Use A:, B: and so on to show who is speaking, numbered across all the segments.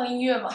A: 放音乐嘛。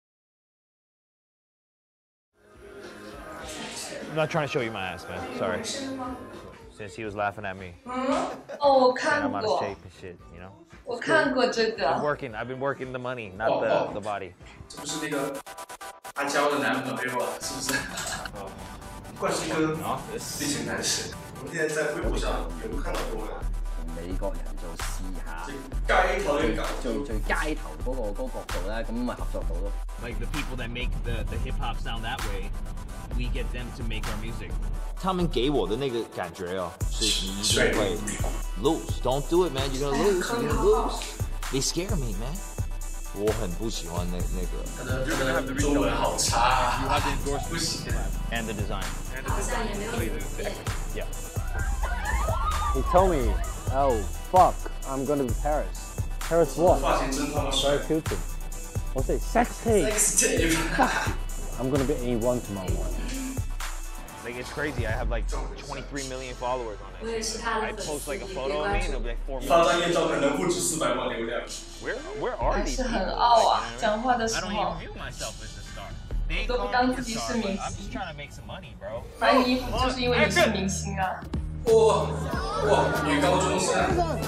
B: I'm not trying to show you my ass, man. Sorry. Since he was laughing at me.
A: 哦，我看
B: I'm out of
A: 过，
B: shape and shit, you know.
A: 我看过这
B: I've
A: 个。
B: I've been working the money, not the body.
C: 这不是那个阿娇的男朋友啊，是不是？冠希哥，激情男神。我们现在在微博上有看到過嘅。
D: 美國人做試下，
C: 街頭嘅
D: 最街頭嗰個角度咧，咁咪合作到咯。
B: Like the people that make the hip hop sound that way, we get them to make our music. 他们给我的那个感觉哦，是你一定会 lose. Don't do it, man. You're gonna lose. You're gonna lose. They scare me, man. 我很不喜欢那个。
C: 他的中文好差啊！不行。
B: And the design.
A: 好像也没有变。
B: Yeah.
E: He told me, oh fuck, I'm going to Paris. Paris what?
C: 发型真他妈帅。
E: Very cute. What's it? Sexy. I'm going to be A1 tomorrow morning.
B: Like it's crazy. I have like 23 million followers on
A: 我
B: it.
A: 也是他的
B: I
A: 粉丝，
B: post like a
A: 也
B: photo of me and it'll be like 4
C: 发
B: million.
C: 张艳照可能不止400万流量。
B: Where are
A: 还
B: these
A: 是
B: people?
A: 很傲啊
B: Like,，
A: 讲话的时
B: I don't
A: 候
B: even view myself as a star. They
A: 都不
B: call
A: 当
B: me
A: 自
B: a
A: 己
B: star,
A: 是明
B: but I'm
A: 星
B: just。trying to make some money, bro.
A: 穿衣服就是因为你是明星啊。
C: 哇，女高中生，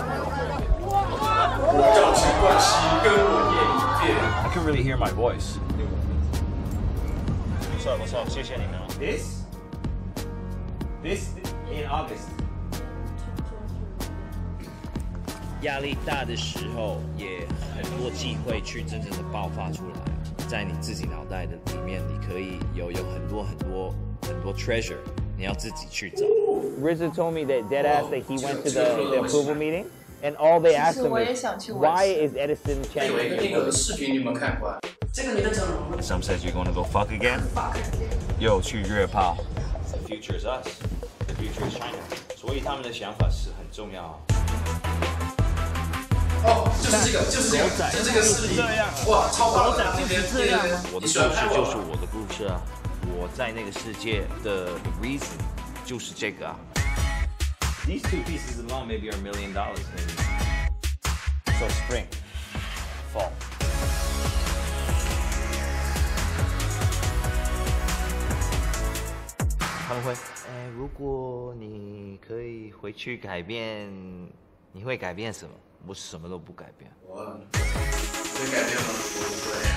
C: 叫陈冠希跟我念一遍。
B: I can really hear my voice. What's up? 谢谢你们。This in August. 压力大的时候，也很多机会去真正的爆发出来。在你自己脑袋的里面，你可以有很多 treasure， 你要自己去找。RZA told me that deadass that he went to the approval meeting, and all they asked him is, why is Edison
C: 有一
B: Chan?
C: 个视频你有没有看过？这个女的整容了。
B: Some says you're gonna go fuck again. 又去约炮。The future is us. The future is China. 所以他们的想法是很重要。
C: 哦，就是这个，就是这个视频。哇，超棒的！就是这样。
B: 我的故事就是我的故事啊，我在那个世界的 reason 就是这个啊。These two pieces alone maybe are $1 million maybe. So spring, fall. 他们会，如果你可以回去改变，你会改变什么？我什么都不改变。
C: 我会改变吗？我不会。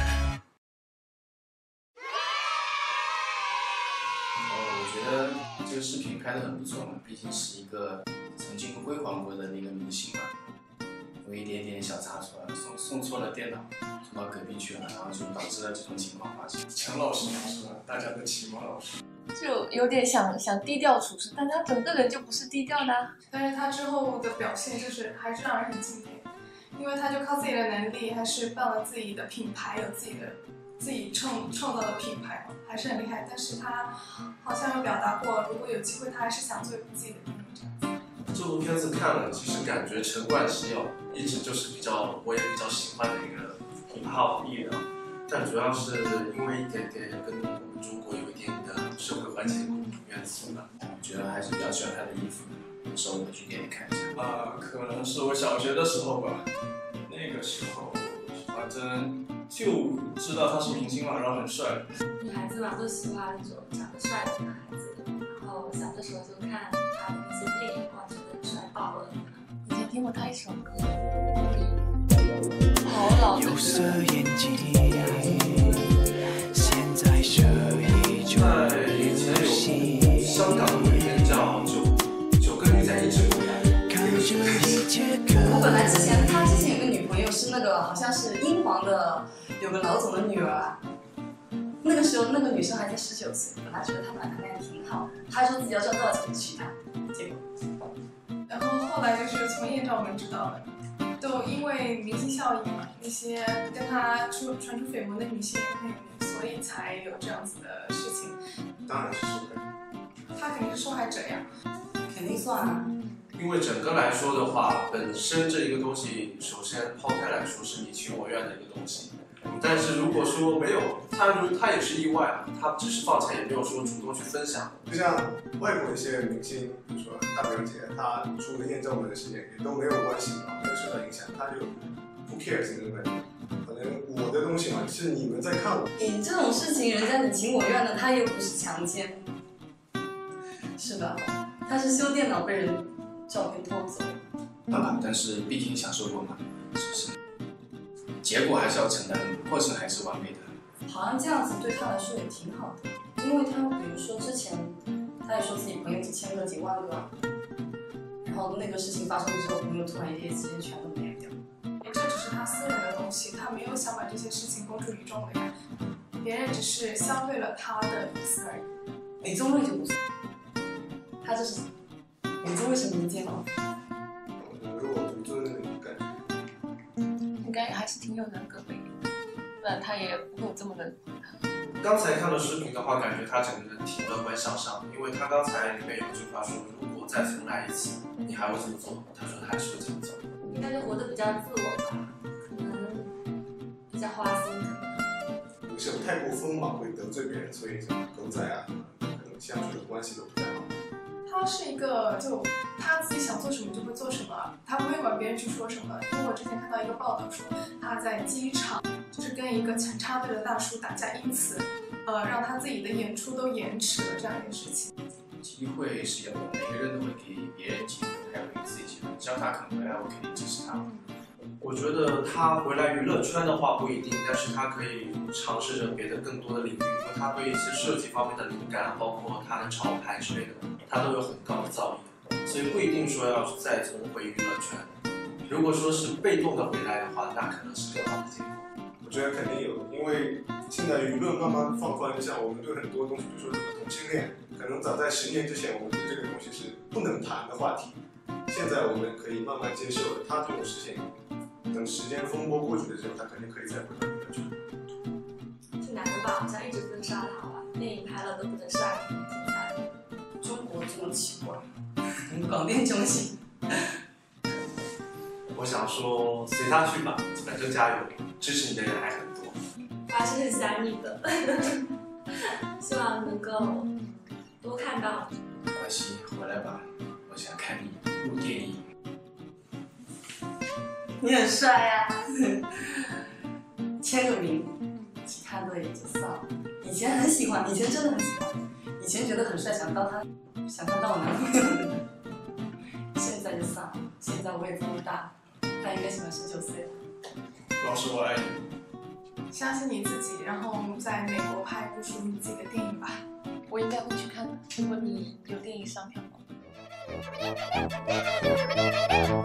C: 我觉得这个视频拍得很不错嘛，毕竟是一个曾经辉煌过的那个明星嘛。有一点点小差错，送错了电脑，送到隔壁去了，然后就导致了这种情况发生。强老师是吧？大家的启蒙老师。
A: 就有点想低调处事，但他整个人就不是低调的啊。
F: 但是他之后的表现就是还是让人很敬佩，因为他就靠自己的能力，还是办了自己的品牌，有自己创造的品牌，还是很厉害。但是他好像有表达过，如果有机会，他还是想做自己的电影这样子。
C: 这部片子看了，其实感觉陈冠希一直就是我也比较喜欢的一个hip hop艺人，但主要是因为一点点跟我们中国有一点的社会环境元素吧，我觉得还是比较喜欢他的衣服，有时候我会去店里看一下。可能是我小学的时候吧，那个时候反正就知道他是明星嘛，然后很帅。
G: 女孩子嘛都喜欢那种长得帅的男孩子，然后小的时候就看他的那些电影，哇，觉得帅爆了。
A: 以前听过他一首歌，好老的歌。
C: 现在以前有香港有一篇叫九个女仔一直
H: 我本来他之前有个女朋友是那个好像是英皇的有个老总的女儿，那个时候那个女生还才19岁，本来觉得他们俩谈恋爱挺好，他说自己要赚多少钱娶她，结果。
F: 然后后来就是从艳照我们知道的，都因为明星效应嘛，那些跟他传出绯闻的女性也很有名，所以才有这样子的事情。
C: 当然是受害者，
F: 他肯定是受害者呀，
H: 肯定算啊。
C: 因为整个来说的话，本身这一个东西，首先抛开来说是你情我愿的一个东西。但是如果说没有，他也是意外，他只是放假，也没有说主动去分享。
I: 就像外国一些明星，比如说大表姐，她出了艳照门的事件，也都没有关系，没有受到影响，她就不 care 这个问题，可能能我的东西嘛，是你们在看我。
H: 你这种事情，人家你情我愿的，他又不是强奸，是吧？他是修电脑被人照片偷走。
J: 当然，但是毕竟享受过嘛，是不是？结果还是要承担的，过程还是完美的。
H: 好像这样子对他来说也挺好的，因为他比如说之前他也说自己朋友只签了几万个，然后那个事情发生之后，朋友突然一夜之间全都没了掉。
F: 这只是他私人的东西，他没有想把这些事情公诸于众的呀。别人只是消费了他的隐私而已。
H: 李宗瑞就不是，他就是李宗瑞是民间吗？
I: 如果独尊的那种感觉，
A: 应该还是挺有人格魅力的，不然他也不会有这么的。
C: 刚才看了视频的话，感觉他整个人挺乐观向上，因为他刚才里面有句话说，如果再重来一次，你还会这么做？他说他还是会这么做。
G: 应该就活得比较自我吧，可能比较花心的。
I: 有些太过锋芒会得罪别人，所以什么狗仔啊，可能相处的关系都不太好。
F: 他是一个就他自己想做什么就会做什么，他不会管别人去说什么。因为我之前看到一个报道说，他在机场就是跟一个很插队的大叔打架，因此让他自己的演出都延迟了这样一个事情。
J: 机会是有的，每个人都会给别人机会，还有给自己机会。只要他肯回来，我肯定支持他。
C: 我觉得他回来娱乐圈的话不一定，但是他可以尝试着别的更多的领域，因为他对一些设计方面的灵感，包括他的潮牌之类的，他都有很高的造诣，所以不一定说要再重回娱乐圈。如果说是被动的回来的话，那可能是更好的结果。
I: 我觉得肯定有，因为现在舆论慢慢放宽，像我们对很多东西，比如说这个同性恋，可能早在10年之前，我们对这个东西是不能谈的话题，现在我们可以慢慢接受了。他这种事情，等时间风波过去的时候，他肯定可以再回到娱乐圈。
G: 这男的吧，好像一直封杀他吧，电影拍了都不能上映，挺惨的。
H: 中国这么奇怪，广电中心。
C: 我想说，随他去吧，反正加油，支持你的人还很多。
G: 我还是很想你的，希望能够多看到你。
J: 没关系，回来吧，我想看你录电影。
H: 你很帅呀、签个名，其他的也就算了。以前很喜欢，以前真的很喜欢，以前觉得很帅，想当我男朋友。现在就算了，现在我也这么大，他应该喜欢19岁了。
C: 老师，我爱你。
F: 相信你自己，然后在美国拍一部属于你自己的电影吧。
A: 我应该会去看的，如果你有电影上票的话。